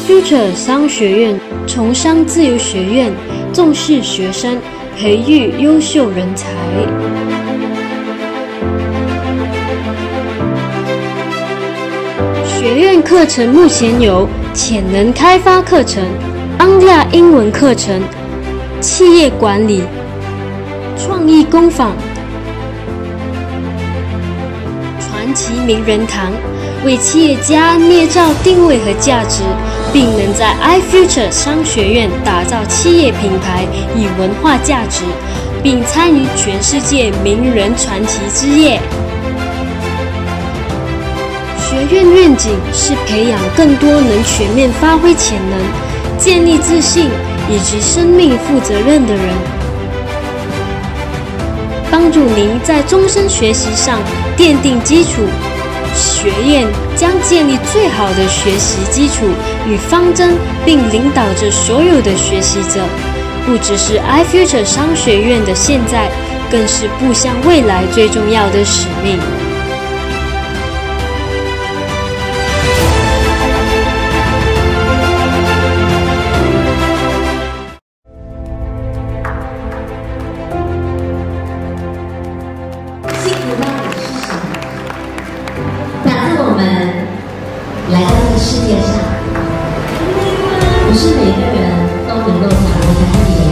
iFuture 商学院从商自由学院重视学生，培育优秀人才。学院课程目前有潜能开发课程、Anglia 英文课程、企业管理、创意工坊、传奇名人堂，为企业家捏造定位和价值，并能在 iFuture 商学院打造企业品牌与文化价值，并参与全世界名人传奇之夜。学院愿景是培养更多能全面发挥潜能、建立自信以及生命负责任的人，帮助您在终身学习上奠定基础。学院将建立最好的学习基础与方针，并领导着所有的学习者，不只是 iFuture 商学院的现在，更是步向未来最重要的使命。 幸福到底是什么？打自我们来到这个世界上，不是每个人都能够掌握他自己的